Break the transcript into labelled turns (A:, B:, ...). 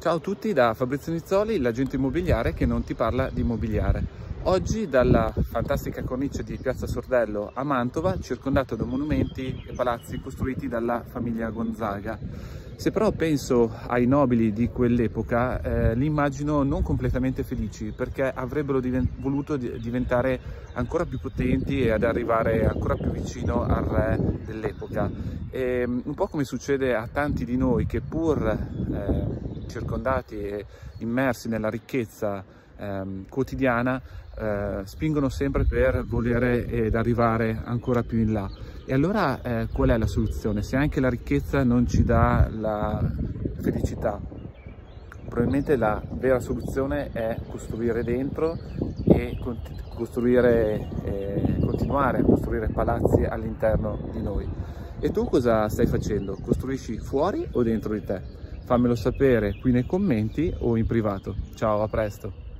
A: Ciao a tutti da Fabrizio Nizzoli, l'agente immobiliare che non ti parla di immobiliare. Oggi dalla fantastica cornice di Piazza Sordello a Mantova, circondato da monumenti e palazzi costruiti dalla famiglia Gonzaga. Se però penso ai nobili di quell'epoca, li immagino non completamente felici, perché avrebbero voluto diventare ancora più potenti e ad arrivare ancora più vicino al re dell'epoca. Un po' come succede a tanti di noi che pur circondati e immersi nella ricchezza quotidiana, spingono sempre per volere ed arrivare ancora più in là. E allora qual è la soluzione? Se anche la ricchezza non ci dà la felicità, probabilmente la vera soluzione è costruire dentro e continuare a costruire palazzi all'interno di noi. E tu cosa stai facendo? Costruisci fuori o dentro di te? Fammelo sapere qui nei commenti o in privato. Ciao, a presto!